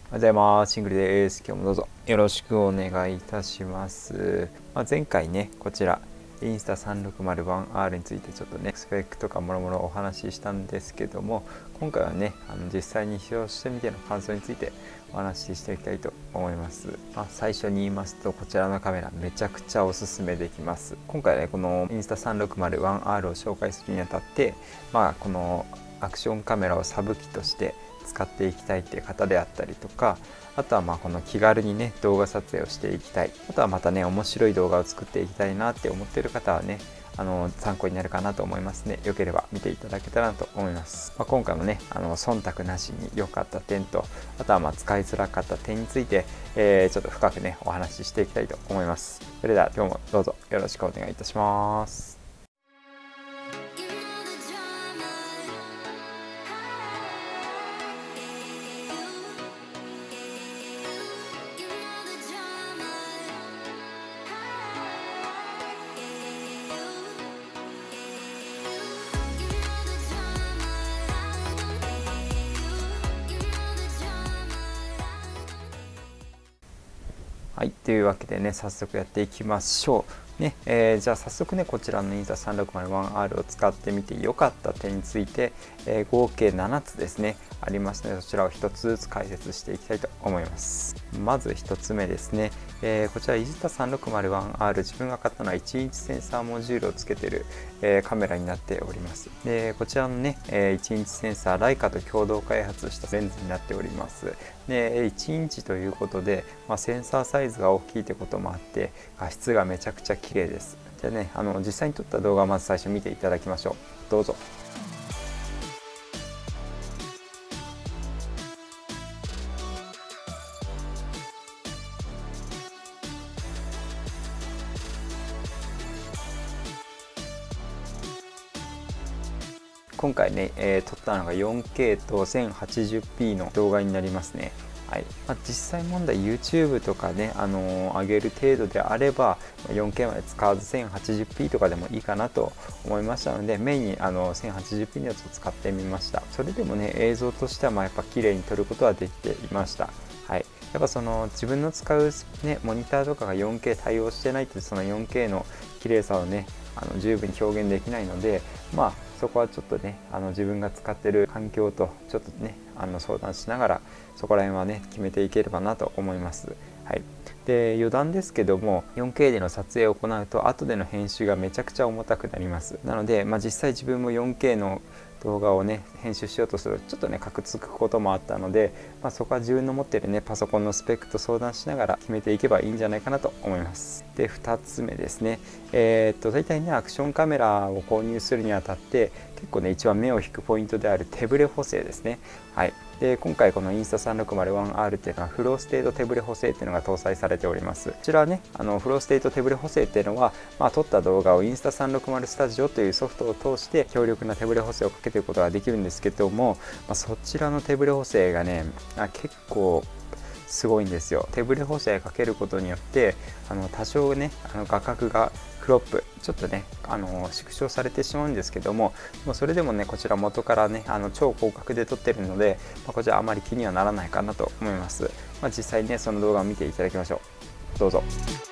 おはようございます。シングルです。今日もどうぞよろしくお願いいたします。前回ね、こちらインスタ 3601R についてちょっとね、スペックとかもろもろお話ししたんですけども、今回はね、実際に使用してみての感想についてお話ししていきたいと思います。最初に言いますと、こちらのカメラめちゃくちゃおすすめできます。今回ね、このインスタ 3601R を紹介するにあたって、このアクションカメラをサブ機として使っていきたいっていう方であったりとか、あとはこの気軽にね動画撮影をしていきたい、あとはまたね面白い動画を作っていきたいなって思っている方はね参考になるかなと思いますね。よければ見ていただけたらなと思います。今回もね忖度なしに良かった点と、あとは使いづらかった点について、ちょっと深くねお話ししていきたいと思います。それでは今日もどうぞよろしくお願いいたします。はい、というわけでね、早速やっていきましょう。ね、じゃあ早速ね、こちらのインスタ 3601R を使ってみて良かった点について、合計7つですね、ありますので、そちらを1つずつ解説していきたいと思います。まず1つ目ですね、こちらインスタ 3601R、自分が買ったのは1インチセンサーモジュールをつけてる、カメラになっております。で、こちらのね、1インチセンサー、ライカと共同開発したレンズになっております。で、1インチということで、センサーサイズが大きいということもあって画質がめちゃくちゃ綺麗です。じゃあね、実際に撮った動画をまず最初見ていただきましょう。どうぞ。今回ね、撮ったのが 4K と 1080p の動画になりますね。はい、実際問題 YouTube とかね、上げる程度であれば 4K まで使わず 1080p とかでもいいかなと思いましたので、メインに1080p のやつを使ってみました。それでもね、映像としてはやっぱ綺麗に撮ることはできていました。はい、やっぱ自分の使う、ね、モニターとかが 4K 対応してないと、その 4K の綺麗さをね十分に表現できないので、そこはちょっとね自分が使ってる環境とちょっとね相談しながら、そこら辺はね決めていければなと思います。はい、で余談ですけども、 4K での撮影を行うと後での編集がめちゃくちゃ重たくなります。なので、実際自分も 4K の動画をね編集しようとするとちょっとねカクつくこともあったので、そこは自分の持ってるねパソコンのスペックと相談しながら決めていけばいいんじゃないかなと思います。で、2つ目ですね、大体ねアクションカメラを購入するにあたって結構ね一番目を引くポイントである手ブレ補正ですね。はい、で今回このインスタ 3601R っていうのはフローステート手ブレ補正っていうのが搭載されております。こちらはねフローステート手ブレ補正っていうのは、撮った動画をインスタ360スタジオというソフトを通して強力な手ブレ補正をかけていくことができるんですけども、そちらの手ブレ補正がね結構すごいんですよ。手ブレ補正かけることによって多少ね画角がクロップちょっとね縮小されてしまうんですけども、それでもねこちら元からね超広角で撮ってるので、こちらあまり気にはならないかなと思います。実際にねその動画を見ていただきましょう。どうぞ。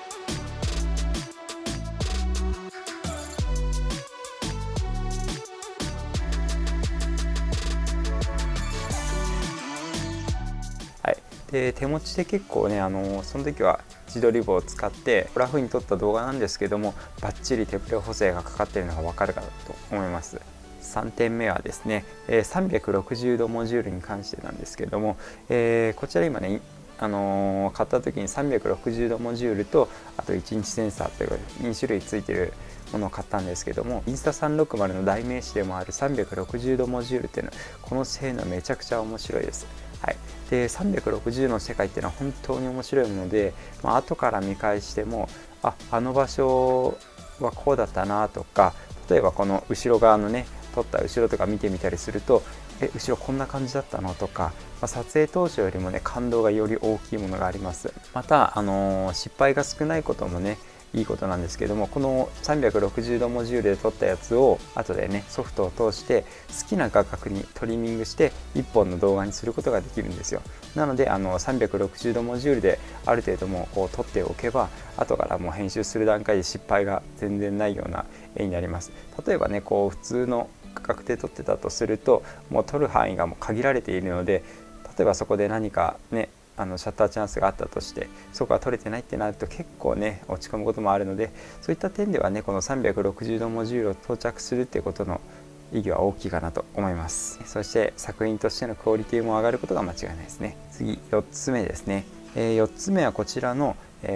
はい、で手持ちで結構ねその時は自撮り棒を使ってラフに撮った動画なんですけども、バッチリ手ブレ補正がかかっているのが分かるかと思います。3点目はですね、360度モジュールに関してなんですけども、こちら今ね買った時に360度モジュールとあと1インチセンサーという2種類ついてるものを買ったんですけども、インスタ360の代名詞でもある360度モジュールっていうのはこの性能めちゃくちゃ面白いです。はい、で360の世界っていうのは本当に面白いもので、後から見返してもあの場所はこうだったなとか、例えばこの後ろ側のね撮った後ろとか見てみたりすると、後ろこんな感じだったのとか、撮影当初よりもね感動がより大きいものがあります。また、失敗が少ないこともねいいことなんですけども、この360度モジュールで撮ったやつを後でねソフトを通して好きな画角にトリミングして1本の動画にすることができるんですよ。なので360度モジュールである程度もこう撮っておけば、後からもう編集する段階で失敗が全然ないような絵になります。例えばねこう普通の画角で撮ってたとすると、もう撮る範囲がもう限られているので、例えばそこで何かねシャッターチャンスがあったとしてそこが撮れてないってなると結構ね落ち込むこともあるので、そういった点ではねこの360度モジュールを装着するっていうことの意義は大きいかなと思います。そして作品としてのクオリティも上がることが間違いないですね。次4つ目ですね。4つ目はこちらの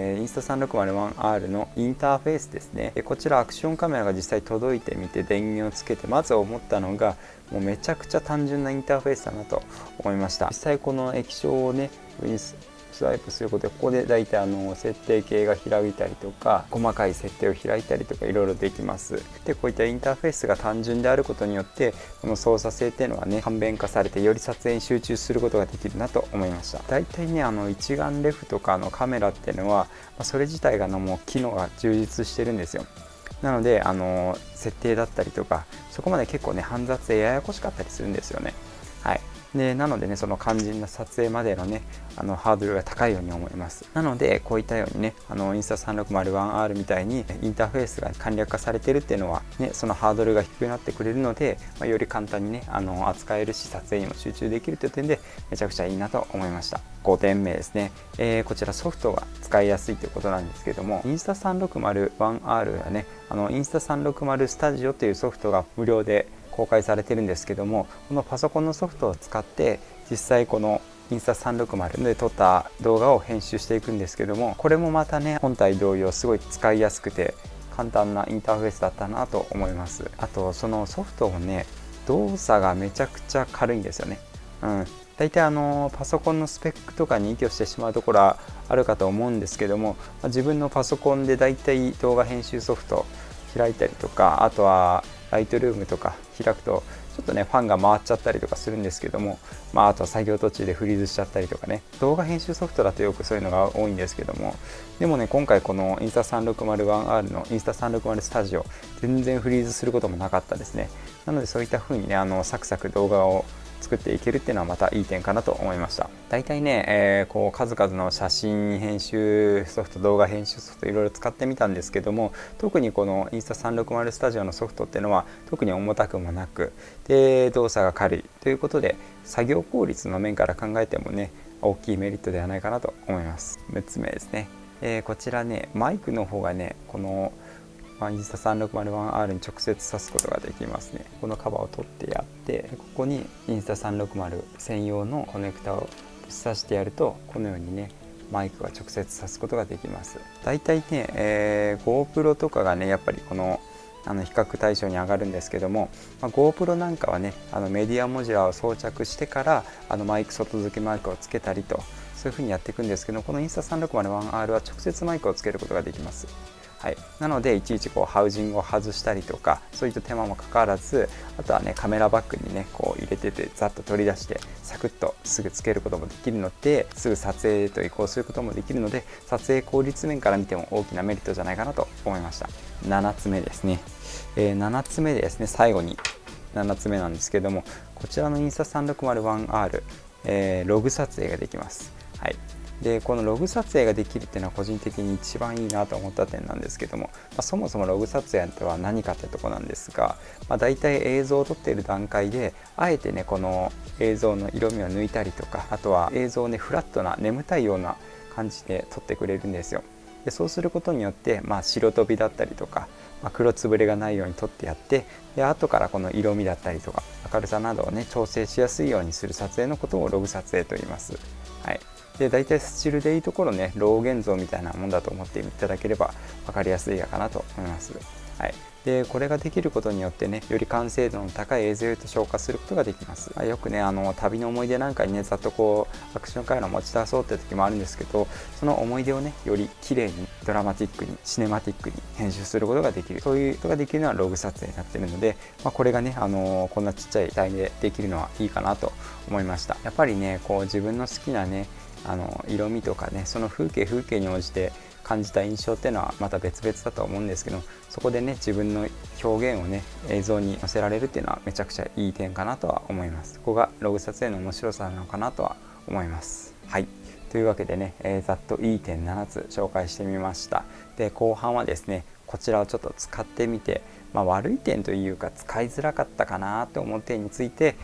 Insta360ONE-R のインターフェースですね。こちらアクションカメラが実際届いてみて電源をつけてまず思ったのが、もうめちゃくちゃ単純なインターフェースだなと思いました。実際この液晶をねスワイプすることでここでだいたい設定系が開いたりとか細かい設定を開いたりとかいろいろできます。でこういったインターフェースが単純であることによってこの操作性っていうのはね簡便化されてより撮影に集中することができるなと思いました。だいたいね一眼レフとかカメラっていうのはそれ自体がもう機能が充実してるんですよ。なので設定だったりとかそこまで結構ね煩雑でややこしかったりするんですよね。はい。でなのでねその肝心な撮影までのねハードルが高いように思います。なのでこういったようにねInsta360ONE-R みたいにインターフェースが簡略化されてるっていうのはねそのハードルが低くなってくれるので、より簡単にね扱えるし撮影にも集中できるという点でめちゃくちゃいいなと思いました。5点目ですね。こちらソフトが使いやすいということなんですけども、Insta360ONE-R はねInsta360 スタジオというソフトが無料で公開されてるんですけども、このパソコンのソフトを使って実際このInsta360で撮った動画を編集していくんですけども、これもまたね本体同様すごい使いやすくて簡単なインターフェースだったなと思います。あとそのソフトもね動作がめちゃくちゃ軽いんですよね。大体パソコンのスペックとかに依拠してしまうところはあるかと思うんですけども、自分のパソコンで大体動画編集ソフト開いたりとか、あとはライトルームとか開くとちょっとねファンが回っちゃったりとかするんですけども、あとは作業途中でフリーズしちゃったりとかね、動画編集ソフトだとよくそういうのが多いんですけども、でもね今回この Insta360ONE-R の Insta360 スタジオ全然フリーズすることもなかったですね。なのでそういった風にねサクサク動画を作っていけるっていうのはまたいい点かなと思いました。大体ね、こう数々の写真編集ソフト、動画編集ソフトいろいろ使ってみたんですけども、特にこの Insta360 スタジオのソフトっていうのは特に重たくもなく、で動作が軽いということで作業効率の面から考えてもね大きいメリットではないかなと思います。6つ目ですね。こちらねマイクの方がねこのInsta360ONE-R に直接挿すことができますね。このカバーを取ってやって、ここに Insta360 専用のコネクタを挿してやるとこのようにねマイクが直接挿すことができます。だいたいね、GoPro とかがねやっぱりこの比較対象に上がるんですけども、GoPro なんかはねメディアモジュラを装着してからマイク外付けマイクをつけたりとそういう風にやっていくんですけど、この Insta360ONE-R は直接マイクをつけることができます。はい、なのでいちいちこうハウジングを外したりとかそういった手間もかかわらず、あとはねカメラバッグにねこう入れててざっと取り出してサクッとすぐつけることもできるので、すぐ撮影と移行することもできるので、撮影効率面から見ても大きなメリットじゃないかなと思いました。7つ目ですね。7つ目ですね、最後に7つ目なんですけども、こちらの Insta360ONE-R、ログ撮影ができます。はい、でこのログ撮影ができるっていうのは個人的に一番いいなと思った点なんですけども、そもそもログ撮影とは何かってとこなんですが、だいたい映像を撮っている段階であえてねこの映像の色味を抜いたりとか、あとは映像をねフラットな眠たいような感じで撮ってくれるんですよ。でそうすることによって、白飛びだったりとか、黒つぶれがないように撮ってやって、で後からこの色味だったりとか明るさなどをね調整しやすいようにする撮影のことをログ撮影と言います。はい、で大体スチールでいいところねロー現像みたいなもんだと思っていただければ分かりやすいかなと思います。はい、でこれができることによってねより完成度の高い映像へと昇華することができます。よくね旅の思い出なんかにねざっとこうアクションカメラ持ち出そうって時もあるんですけど、その思い出をねより綺麗にドラマティックにシネマティックに編集することができる、そういうことができるのはログ撮影になっているので、これがねこんなちっちゃい体でできるのはいいかなと思いました。やっぱりねこう自分の好きなね色味とかねその風景に応じて感じた印象っていうのはまた別々だと思うんですけど、そこでね自分の表現をね映像に載せられるっていうのはめちゃくちゃいい点かなとは思います。そこがログ撮影の面白さなのかなとは思います。はい、というわけでね、ざっといい点7つ紹介してみました。で後半はですねこちらをちょっと使ってみて、悪い点というか使いづらかったかなと思う点について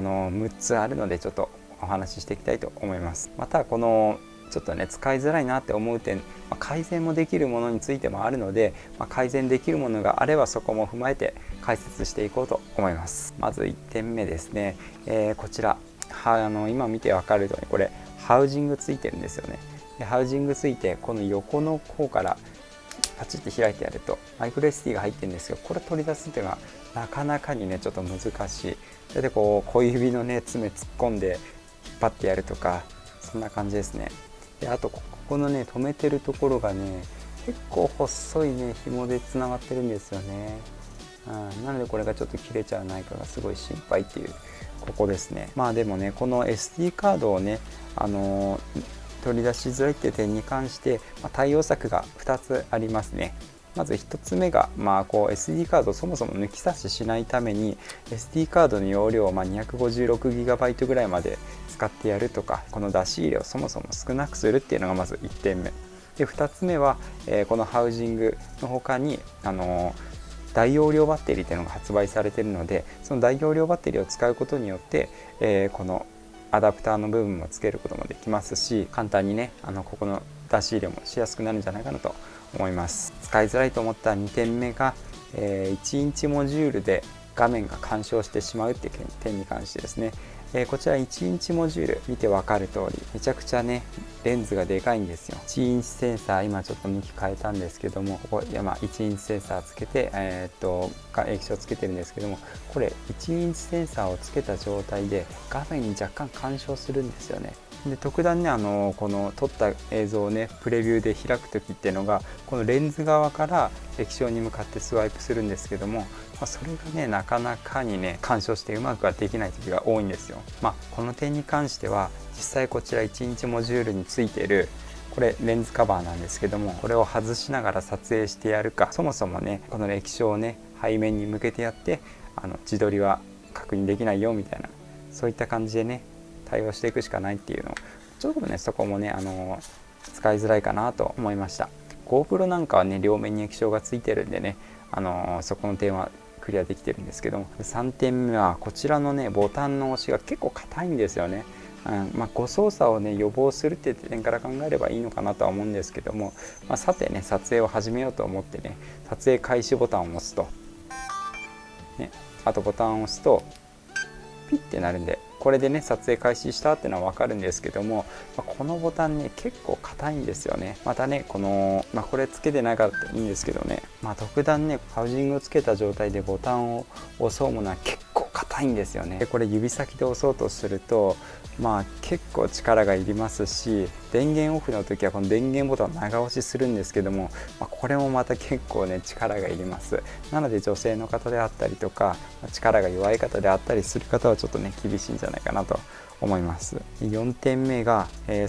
6つあるのでちょっとお話ししていきたいと思います。またこのちょっとね使いづらいなって思う点、改善もできるものについてもあるので、改善できるものがあればそこも踏まえて解説していこうと思います。まず1点目ですね、こちら今見てわかるようにこれハウジングついてるんですよね。でハウジングついてこの横の方からパチッて開いてやるとマイクロ SD が入ってるんですけど、これ取り出すっていうのがなかなかにねちょっと難しい。それでこう小指のね爪突っ込んで引っ張ってやるとか、そんな感じですね。であとここのね止めてるところがね結構細いね紐でつながってるんですよね。なのでこれがちょっと切れちゃわないかがすごい心配っていうここですね。でもねこの SD カードをね取り出しづらいっていう点に関して、対応策が2つありますね。まず1つ目が、SD カードをそもそも抜き差ししないために SD カードの容量を256GB ぐらいまで使ってやるとか、この出し入れをそもそも少なくするっていうのがまず1点目で、2つ目は、このハウジングの他に大容量バッテリーっていうのが発売されているので、その大容量バッテリーを使うことによって、このアダプターの部分もつけることもできますし、簡単にねここの出し入れもしやすくなるんじゃないかなと思います。使いづらいと思った2点目が、1インチモジュールで画面が干渉してしまうっていう点に関してですね。こちら1インチモジュール見て分かる通りめちゃくちゃねレンズがでかいんですよ。1インチセンサー今ちょっと向き変えたんですけども、ここ1インチセンサーつけて液晶つけてるんですけども、これ1インチセンサーをつけた状態で画面に若干干渉するんですよね。で特段ねこの撮った映像をねプレビューで開く時っていうのがこのレンズ側から液晶に向かってスワイプするんですけども、それがねなかなかにね干渉してうまくはできない時が多いんですよ。この点に関しては実際こちら1インチモジュールについているこれレンズカバーなんですけども、これを外しながら撮影してやるか、そもそもねこの液晶をね背面に向けてやって自撮りは確認できないよみたいな、そういった感じでね対応していくしかないっていうのをちょっとねそこもね使いづらいかなと思いました。 GoPro なんかはね両面に液晶がついてるんでねそこの点はクリアできてるんですけども、3点目はこちらのねボタンの押しが結構硬いんですよね。誤操作をね予防するっていう点から考えればいいのかなとは思うんですけども、さてね撮影を始めようと思ってね撮影開始ボタンを押すと、あとボタンを押すとピッてなるんで、これでね撮影開始したっていうのは分かるんですけども、このボタンね結構硬いんですよね。またねこれつけてなかったらいいんですけどね、特段ねハウジングをつけた状態でボタンを押そうものは結構硬いんですよね。でこれ指先で押そうとすると結構力がいりますし、電源オフの時はこの電源ボタンを長押しするんですけども、これもまた結構ね力がいります。なので女性の方であったりとか力が弱い方であったりする方はちょっとね厳しいんじゃないかなと思います。4点目が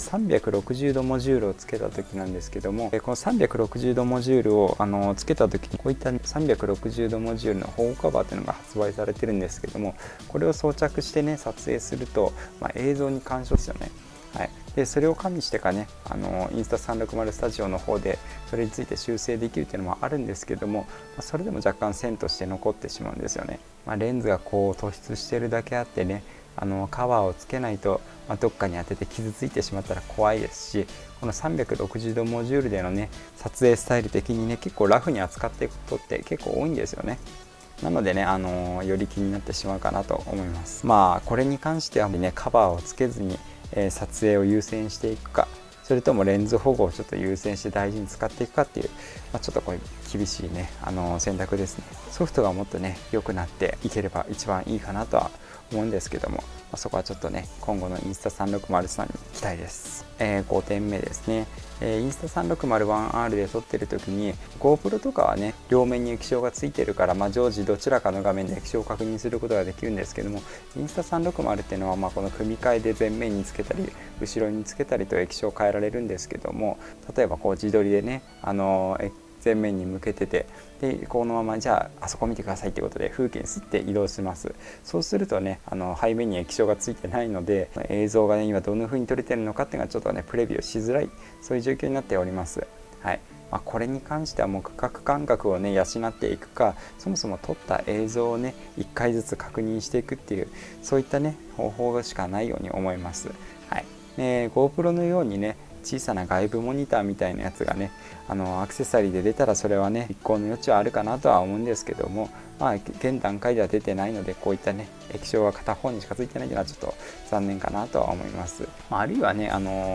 360度モジュールをつけた時なんですけども、この360度モジュールをつけた時にこういった360度モジュールの保護カバーというのが発売されてるんですけども、これを装着してね撮影すると、映像に干渉ですよね。でそれを加味してかねインスタ360スタジオの方でそれについて修正できるっていうのもあるんですけども、それでも若干線として残ってしまうんですよね。レンズがこう突出してるだけあってねカバーをつけないと、どっかに当てて傷ついてしまったら怖いですし、この360度モジュールでのね撮影スタイル的にね結構ラフに扱っていくことって結構多いんですよね。なのでね、より気になってしまうかなと思います。これに関してはねカバーをつけずに、撮影を優先していくか、それともレンズ保護をちょっと優先して大事に使っていくかっていう、ちょっとこれ厳しいね選択ですね。ソフトがもっとね良くなっていければ一番いいかなとは思うんですけども、そこはちょっとね今後のインスタ3603に期待です。5点目ですね。インスタ 3601R で撮ってる時に GoPro とかはね両面に液晶がついてるから、常時どちらかの画面で液晶を確認することができるんですけども、インスタ360っていうのはこの組み替えで前面につけたり後ろにつけたりと液晶を変えられるんですけども、例えばこう自撮りでね前面に向けてて、でこのままじゃああそこ見てくださいっていうことで風景にすって移動します。そうするとね背面に液晶がついてないので映像がね今どんな風に撮れてるのかっていうのがちょっとねプレビューしづらい、そういう状況になっております。はい。これに関してはもう画角感覚をね養っていくか、そもそも撮った映像をね1回ずつ確認していくっていう、そういったね方法しかないように思います。はい。GoPro のようにね小さな外部モニターみたいなやつがねアクセサリーで出たらそれはね一向の余地はあるかなとは思うんですけども、現段階では出てないので、こういったね液晶が片方にしかついてないというのはちょっと残念かなとは思います。あるいはね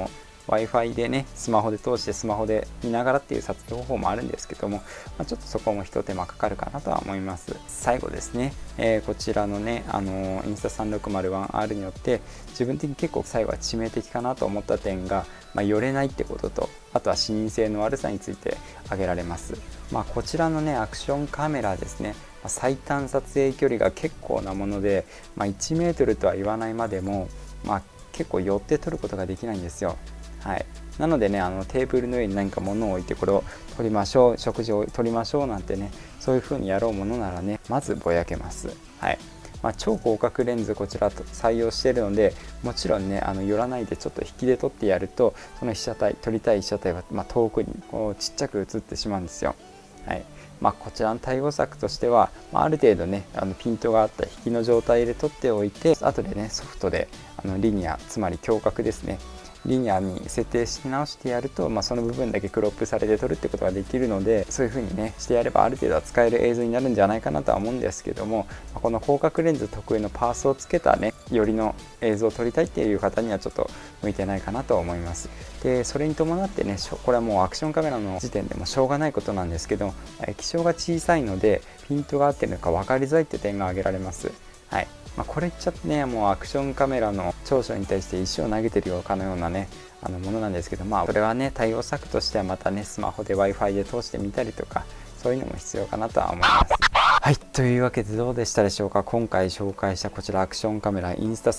Wi-Fi でねスマホで通してスマホで見ながらっていう撮影方法もあるんですけども、ちょっとそこも一手間かかるかなとは思います。最後ですね、こちらのねインスタ 3601R によって自分的に結構最後は致命的かなと思った点が、寄れないってことと、あとは視認性の悪さについて挙げられます。こちらのねアクションカメラですね、最短撮影距離が結構なもので、1メートルとは言わないまでも、結構寄って撮ることができないんですよ。はい、なのでねテーブルの上に何か物を置いてこれを撮りましょう、食事を撮りましょうなんてね、そういう風にやろうものならねまずぼやけます。はい。超広角レンズこちらと採用しているので、もちろんね寄らないでちょっと引きで撮ってやると、その被写体撮りたい被写体は、遠くにこうちっちゃく写ってしまうんですよ。はい。こちらの対応策としては、ある程度ねピントがあった引きの状態で撮っておいて、後でねソフトでリニア、つまり強角ですね、リニアに設定し直してやると、その部分だけクロップされて撮るってことができるので、そういう風にねしてやればある程度は使える映像になるんじゃないかなとは思うんですけども、この広角レンズ特有のパースをつけたねよりの映像を撮りたいっていう方にはちょっと向いてないかなと思います。でそれに伴ってね、これはもうアクションカメラの時点でもしょうがないことなんですけど、液晶が小さいのでピントが合ってるのか分かりづらいって点が挙げられます。はい。これ言っちゃってね、もうアクションカメラの長所に対して石を投げてるかのようなねものなんですけど、それはね対応策としてはまたねスマホで Wi-Fi で通してみたりとか、そういうのも必要かなとは思います。はい、というわけでどうでしたでしょうか。今回紹介したこちらアクションカメラインスタ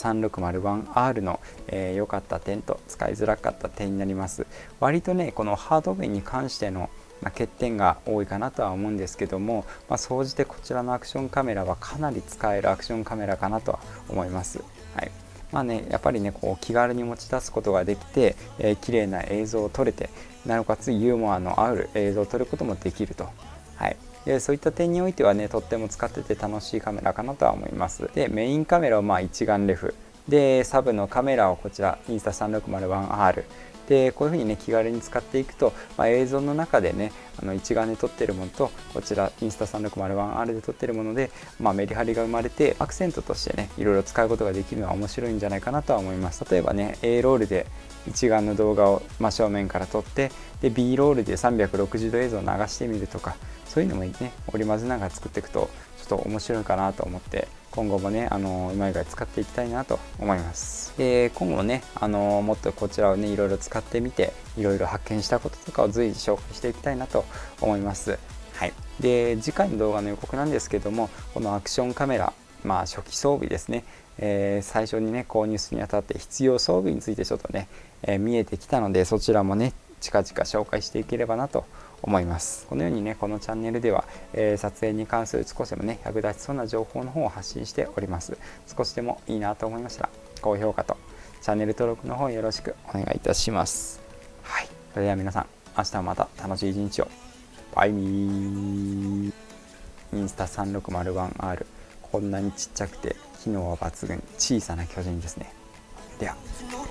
3601R の良かった点と使いづらかった点になります。割とねこのハード面に関しての欠点が多いかなとは思うんですけども、総じてこちらのアクションカメラはかなり使えるアクションカメラかなとは思います。はい。やっぱりねこう気軽に持ち出すことができて、綺麗な映像を撮れて、なおかつユーモアのある映像を撮ることもできると。はい。でそういった点においてはねとっても使ってて楽しいカメラかなとは思います。でメインカメラを一眼レフで、サブのカメラをこちらインスタ 3601Rで、こういう風にね気軽に使っていくと、映像の中でね一眼で撮ってるものとこちらインスタ 3601R で撮ってるもので、メリハリが生まれてアクセントとしてねいろいろ使うことができるのは面白いんじゃないかなとは思います。例えばね A ロールで一眼の動画を真正面から撮って、で B ロールで360度映像を流してみるとか、そういうのもね織り交ぜながら作っていくとちょっと面白いかなと思って、今後もねうまい具合使っていきたいなと思います。で今後もねもっとこちらをねいろいろ使ってみて、いろいろ発見したこととかを随時紹介していきたいなと思います。はい。で次回の動画の予告なんですけども、このアクションカメラ初期装備ですね、最初にね購入するにあたって必要装備についてちょっとね、見えてきたので、そちらもね近々紹介していければなと思います。このようにねこのチャンネルでは、撮影に関する少しでもね役立ちそうな情報の方を発信しております。少しでもいいなと思いましたら高評価とチャンネル登録の方よろしくお願いいたします。はい。それでは皆さん、明日もまた楽しい一日を。バイミー。インスタ 3601R、 こんなにちっちゃくて機能は抜群、小さな巨人ですね。では。